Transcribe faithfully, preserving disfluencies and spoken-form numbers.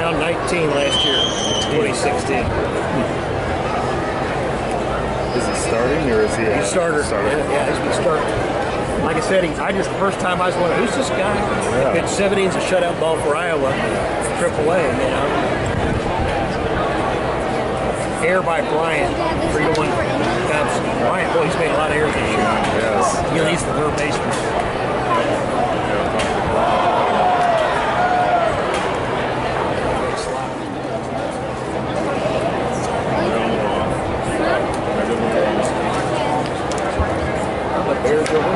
round nineteen last year, twenty sixteen. Is he starting or is he? He started. started? Yeah, yeah, he's been starting. Like I said, he, I just the first time I was wondering, who's this guy? Yeah. Pitched seven innings a shutout ball for Iowa, triple A, you know. Air by Bryant, three to one Cubs. Bryant, boy, he's made a lot of errors this year. Yes. You know, he's the third baseman. Bears over